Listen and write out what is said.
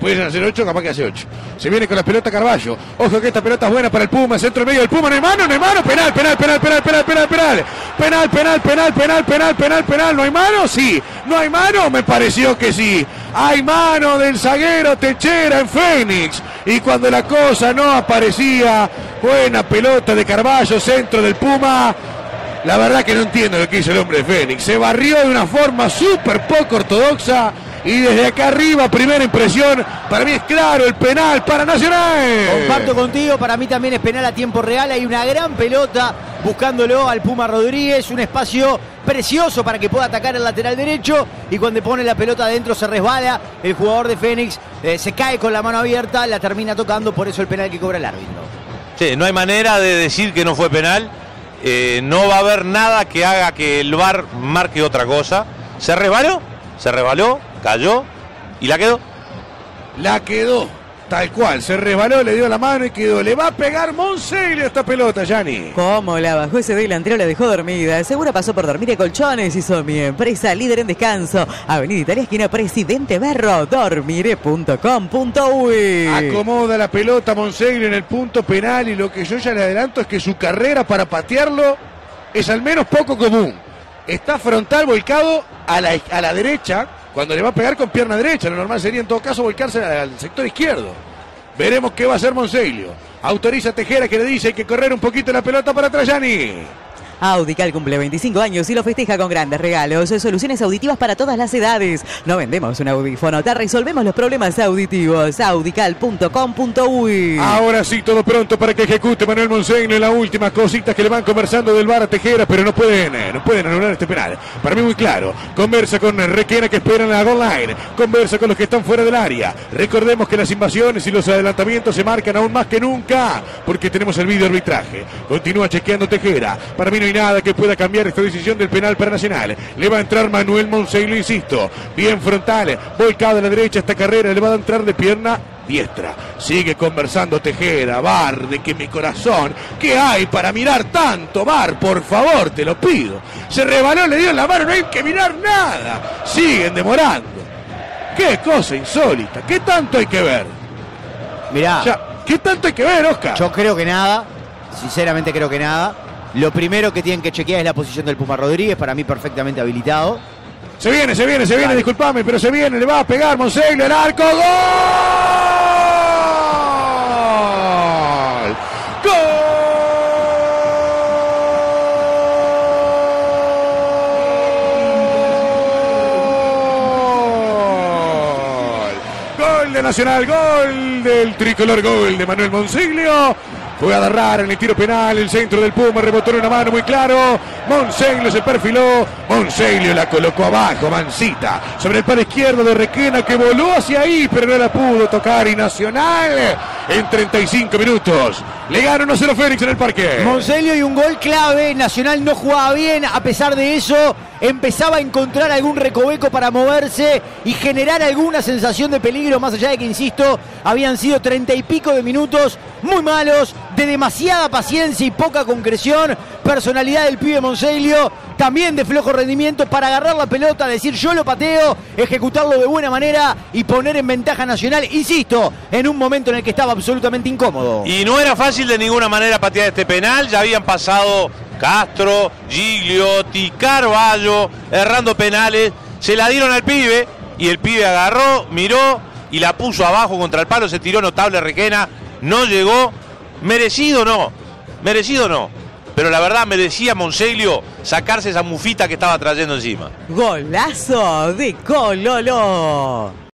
pueden hacer 8, capaz que hace 8. Se viene con la pelota Carballo. Ojo que esta pelota es buena para el Puma. Centro medio del Puma. No hay mano, no hay mano. Penal. Penal. ¿No hay mano? Sí. ¿No hay mano? Me pareció que sí. Hay mano del zaguero Techera en Fénix. Y cuando la cosa no aparecía, buena pelota de Carballo, centro del Puma. La verdad que no entiendo lo que hizo el hombre de Fénix. Se barrió de una forma súper poco ortodoxa. Y desde acá arriba, primera impresión, para mí es claro el penal para Nacional. Comparto contigo, para mí también es penal a tiempo real. Hay una gran pelota buscándolo al Puma Rodríguez, un espacio precioso para que pueda atacar el lateral derecho. Y cuando pone la pelota adentro se resbala el jugador de Fénix, se cae con la mano abierta, la termina tocando, por eso el penal que cobra el árbitro. Sí, no hay manera de decir que no fue penal. No va a haber nada que haga que el VAR marque otra cosa. Se resbaló, cayó y la quedó. La quedó, tal cual, se resbaló, le dio la mano y quedó. Le va a pegar Monseglio a esta pelota, Yanni. ¿Cómo la bajó ese delantero? La dejó dormida. Segura pasó por dormir y colchones. Hizo mi empresa líder en descanso. Avenida Italia, esquina Presidente Berro. Dormire.com.uy. Acomoda la pelota Monseglio en el punto penal y lo que yo ya le adelanto es que su carrera para patearlo es al menos poco común. Está frontal volcado a la derecha. Cuando le va a pegar con pierna derecha, lo normal sería en todo caso volcarse al sector izquierdo. Veremos qué va a hacer Monseglio. Autoriza Tejera, que le dice hay que correr un poquito la pelota para Trajani. Audical cumple 25 años y lo festeja con grandes regalos. Soluciones auditivas para todas las edades. No vendemos un audífono, te resolvemos los problemas auditivos. Audical.com.uy. Ahora sí, todo pronto para que ejecute Manuel Monseglio. Las últimas cositas que le van conversando del VAR a Tejera, pero no pueden anular este penal. Para mí muy claro. Conversa con Requena, que espera en la goal line. Conversa con los que están fuera del área. Recordemos que las invasiones y los adelantamientos se marcan aún más que nunca, porque tenemos el video arbitraje. Continúa chequeando Tejera. Para mí no hay nada que pueda cambiar esta decisión del penal para Nacional. Le va a entrar Manuel Monseglio, insisto, bien frontal, volcado a la derecha esta carrera, le va a entrar de pierna diestra. Sigue conversando Tejera. VAR, de que mi corazón, ¿qué hay para mirar tanto? VAR, por favor, te lo pido. Se rebaló, le dio la mano, no hay que mirar nada. Siguen demorando. Qué cosa insólita. ¿Qué tanto hay que ver? Mirá, ¿qué tanto hay que ver, Oscar? Yo creo que nada, sinceramente creo que nada. Lo primero que tienen que chequear es la posición del Puma Rodríguez, para mí perfectamente habilitado. Se viene, disculpame, pero se viene, le va a pegar Monseglio al arco. ¡Gol! Gol de Nacional, gol del tricolor, gol de Manuel Monseglio. Fue a agarrar en el tiro penal, el centro del Puma, rebotó en una mano muy claro. Monseglio se perfiló, Monseglio la colocó abajo, mansita, sobre el palo izquierdo de Requena, que voló hacia ahí, pero no la pudo tocar. Y Nacional, en 35 minutos, le gana 1-0 Fénix en el parque. Monseglio y un gol clave. Nacional no jugaba bien, a pesar de eso empezaba a encontrar algún recoveco para moverse y generar alguna sensación de peligro, más allá de que, insisto, habían sido 30 y pico de minutos muy malos, de demasiada paciencia y poca concreción. Personalidad del pibe Monseglio, también de flojo rendimiento para agarrar la pelota, decir yo lo pateo, ejecutarlo de buena manera y poner en ventaja Nacional, insisto, en un momento en el que estaba absolutamente incómodo. Y no era fácil de ninguna manera patear este penal. Ya habían pasado Castro, Gigliotti, Carballo, errando penales. Se la dieron al pibe y el pibe agarró, miró y la puso abajo contra el palo. Se tiró notable Requena, no llegó. Merecido no, pero la verdad merecía Monseglio sacarse esa mufita que estaba trayendo encima. Golazo de Cololo.